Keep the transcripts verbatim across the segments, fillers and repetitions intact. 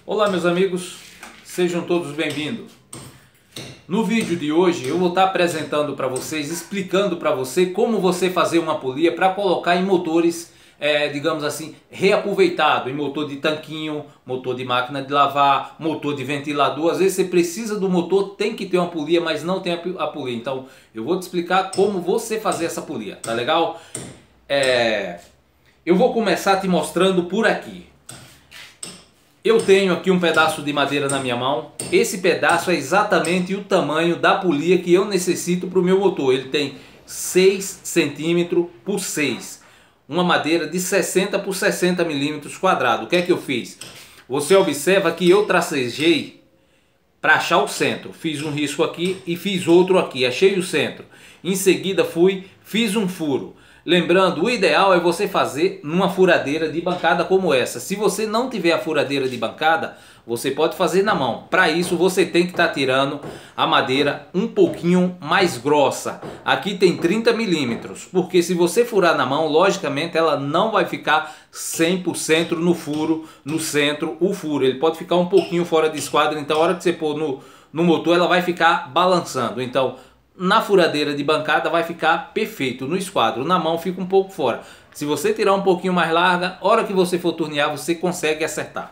Olá meus amigos, sejam todos bem-vindos. No vídeo de hoje eu vou estar apresentando para vocês, explicando para você como você fazer uma polia para colocar em motores, é, digamos assim, reaproveitado, em motor de tanquinho, motor de máquina de lavar, motor de ventilador. Às vezes você precisa do motor, tem que ter uma polia, mas não tem a polia. Então eu vou te explicar como você fazer essa polia, tá legal? É... Eu vou começar te mostrando por aqui. Eu tenho aqui um pedaço de madeira na minha mão. Esse pedaço é exatamente o tamanho da polia que eu necessito para o meu motor. Ele tem seis centímetros por seis. Uma madeira de sessenta por sessenta milímetros quadrados. O que é que eu fiz? Você observa que eu tracejei para achar o centro. Fiz um risco aqui e fiz outro aqui. Achei o centro. Em seguida fui, fiz um furo. Lembrando, o ideal é você fazer numa furadeira de bancada como essa. Se você não tiver a furadeira de bancada, você pode fazer na mão. Para isso você tem que estar tirando a madeira um pouquinho mais grossa. Aqui tem trinta milímetros, porque se você furar na mão, logicamente ela não vai ficar cem por cento no furo, no centro, o furo. Ele pode ficar um pouquinho fora de esquadro, então a hora que você pôr no, no motor ela vai ficar balançando. Então na furadeira de bancada vai ficar perfeito, no esquadro, na mão fica um pouco fora. Se você tirar um pouquinho mais larga, a hora que você for tornear, você consegue acertar.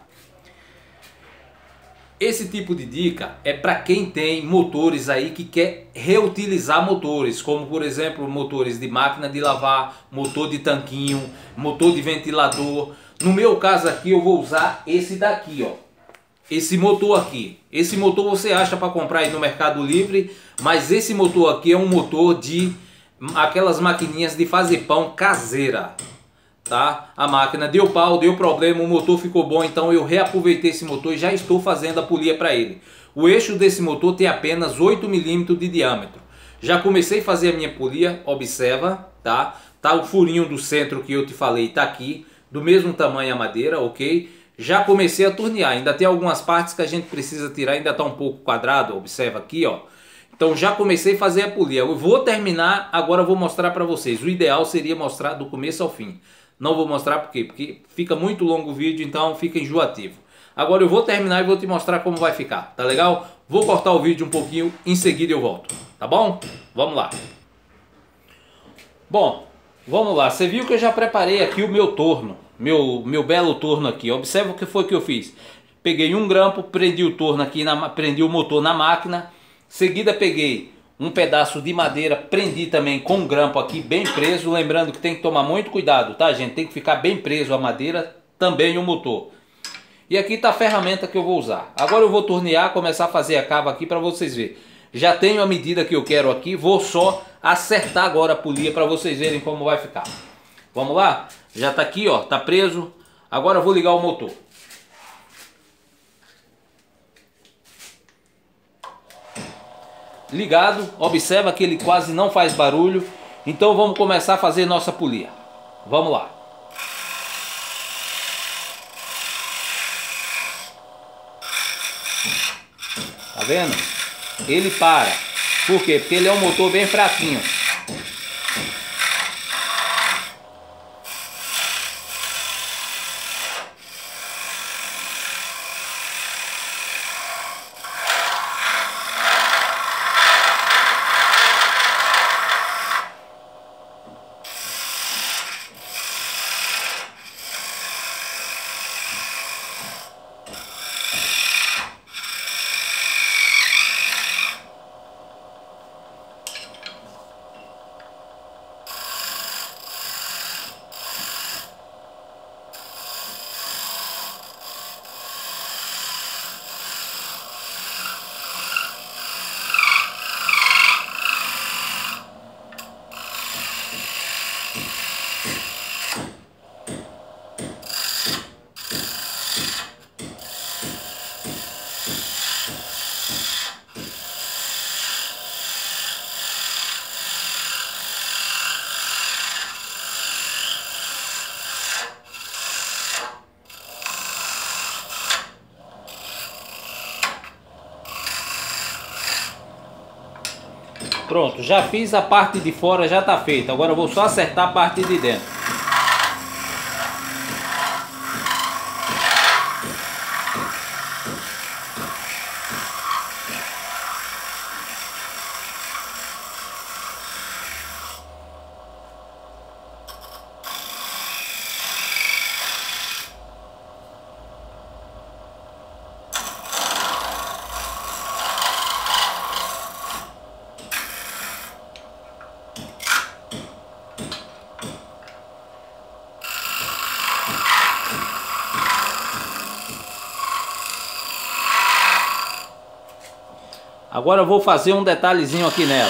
Esse tipo de dica é para quem tem motores aí que quer reutilizar motores, como por exemplo motores de máquina de lavar, motor de tanquinho, motor de ventilador. No meu caso aqui eu vou usar esse daqui, ó. Esse motor aqui, esse motor você acha para comprar aí no Mercado Livre, mas esse motor aqui é um motor de aquelas maquininhas de fazer pão caseira, tá? A máquina deu pau, deu problema, o motor ficou bom, então eu reaproveitei esse motor e já estou fazendo a polia para ele. O eixo desse motor tem apenas oito milímetros de diâmetro. Já comecei a fazer a minha polia, observa, tá? Tá o furinho do centro que eu te falei, tá aqui, do mesmo tamanho a madeira, ok? Já comecei a tornear, ainda tem algumas partes que a gente precisa tirar, ainda está um pouco quadrado, observa aqui, ó. Então já comecei a fazer a polia. Eu vou terminar, agora eu vou mostrar para vocês. O ideal seria mostrar do começo ao fim. Não vou mostrar por quê? Porque fica muito longo o vídeo, então fica enjoativo. Agora eu vou terminar e vou te mostrar como vai ficar, tá legal? Vou cortar o vídeo um pouquinho, em seguida eu volto, tá bom? Vamos lá. Bom, vamos lá. Você viu que eu já preparei aqui o meu torno. Meu, meu belo torno aqui. Observa o que foi que eu fiz. Peguei um grampo, prendi o torno aqui, na, prendi o motor na máquina. Seguida peguei um pedaço de madeira, prendi também com um grampo aqui bem preso. Lembrando que tem que tomar muito cuidado, tá gente? Tem que ficar bem preso a madeira, também o motor. E aqui está a ferramenta que eu vou usar. Agora eu vou tornear, começar a fazer a cava aqui para vocês verem. Já tenho a medida que eu quero aqui, vou só acertar agora a polia para vocês verem como vai ficar. Vamos lá? Já está aqui, ó, tá preso. Agora eu vou ligar o motor. Ligado, observa que ele quase não faz barulho. Então vamos começar a fazer nossa polia. Vamos lá. Tá vendo? Ele para. Por quê? Porque ele é um motor bem fraquinho. Pronto, já fiz a parte de fora, já está feita. Agora eu vou só acertar a parte de dentro. Agora eu vou fazer um detalhezinho aqui nela.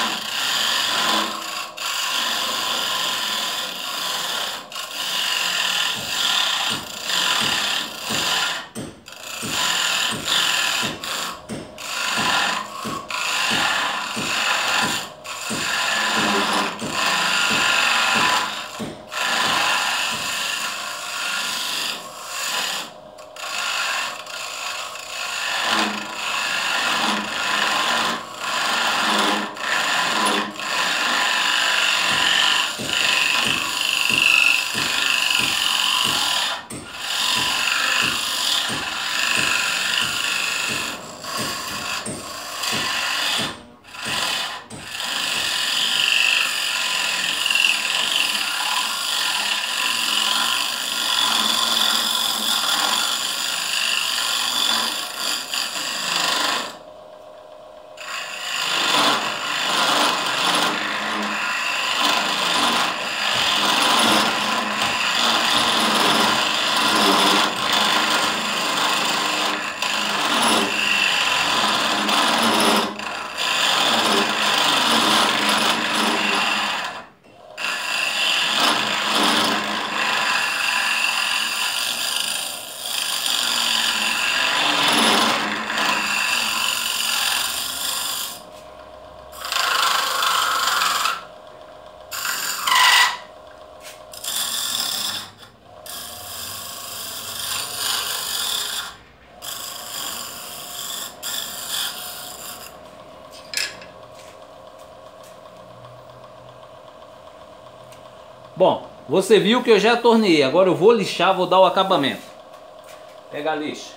Bom, você viu que eu já torneei, agora eu vou lixar, vou dar o acabamento. Pega a lixa.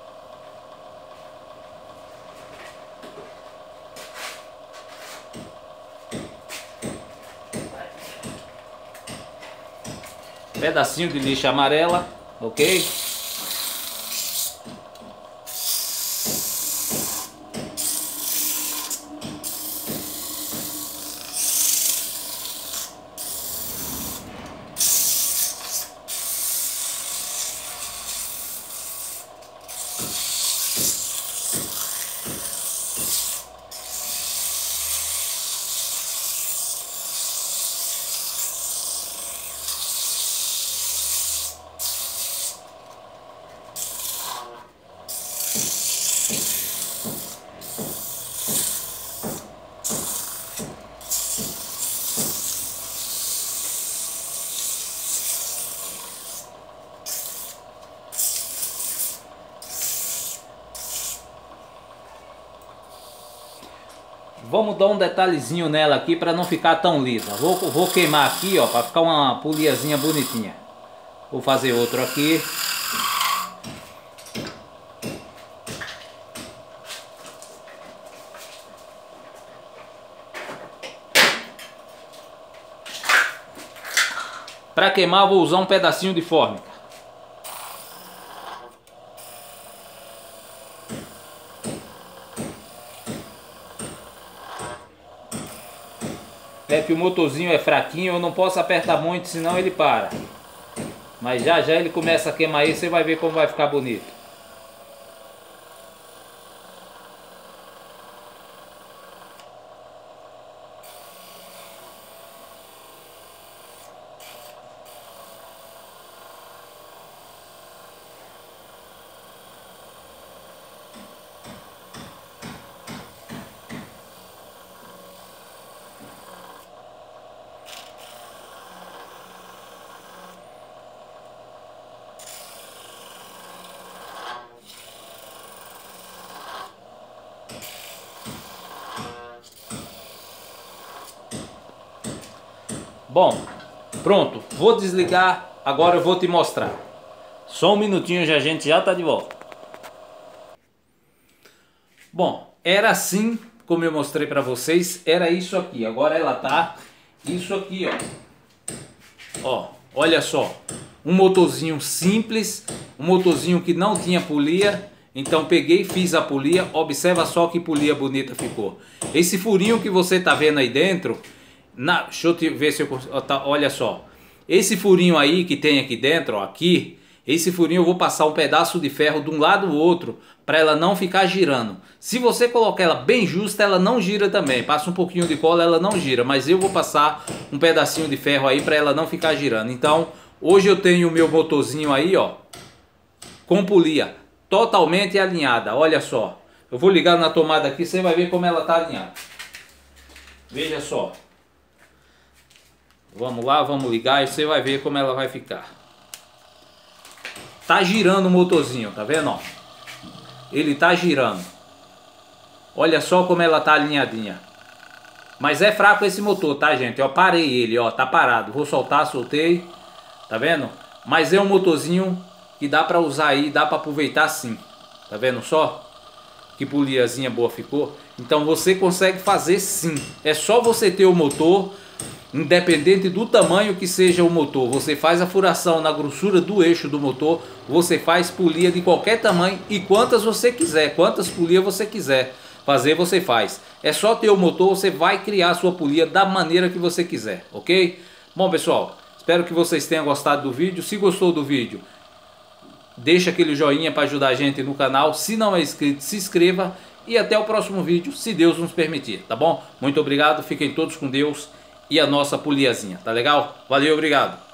Pedacinho de lixa amarela, ok? Vamos dar um detalhezinho nela aqui para não ficar tão lisa. Vou, vou queimar aqui, ó, para ficar uma poliazinha bonitinha. Vou fazer outro aqui. Para queimar vou usar um pedacinho de fórmica. É que o motorzinho é fraquinho, eu não posso apertar muito, senão ele para. Mas já já ele começa a queimar aí, você vai ver como vai ficar bonito. Bom, pronto, vou desligar, agora eu vou te mostrar. Só um minutinho já a gente já tá de volta. Bom, era assim como eu mostrei para vocês, era isso aqui. Agora ela tá isso aqui, ó. Ó, olha só, um motorzinho simples, um motorzinho que não tinha polia. Então peguei, fiz a polia, observa só que polia bonita ficou. Esse furinho que você tá vendo aí dentro, na, deixa eu te ver se eu consigo, tá, olha só. Esse furinho aí que tem aqui dentro, ó, aqui, Esse furinho eu vou passar um pedaço de ferro de um lado ou outro para ela não ficar girando. Se você colocar ela bem justa, ela não gira também. Passa um pouquinho de cola, ela não gira. Mas eu vou passar um pedacinho de ferro aí para ela não ficar girando. Então, hoje eu tenho o meu motorzinho aí, ó, com polia totalmente alinhada. Olha só. Eu vou ligar na tomada aqui, você vai ver como ela tá alinhada. Veja só. Vamos lá, vamos ligar e você vai ver como ela vai ficar. Tá girando o motorzinho, tá vendo, ó? Ele tá girando. Olha só como ela tá alinhadinha. Mas é fraco esse motor, tá, gente? Eu parei ele, ó, tá parado. Vou soltar, soltei. Tá vendo? Mas é um motorzinho que dá pra usar aí, dá pra aproveitar sim. Tá vendo só? Que poliazinha boa ficou. Então você consegue fazer sim. É só você ter o motor, independente do tamanho que seja o motor. Você faz a furação na grossura do eixo do motor. Você faz polia de qualquer tamanho e quantas você quiser. Quantas polias você quiser fazer, você faz. É só ter o motor, você vai criar a sua polia da maneira que você quiser, ok? Bom, pessoal, espero que vocês tenham gostado do vídeo. Se gostou do vídeo, deixa aquele joinha para ajudar a gente no canal. Se não é inscrito, se inscreva. E até o próximo vídeo, se Deus nos permitir, tá bom? Muito obrigado, fiquem todos com Deus e a nossa poliazinha, tá legal? Valeu, obrigado!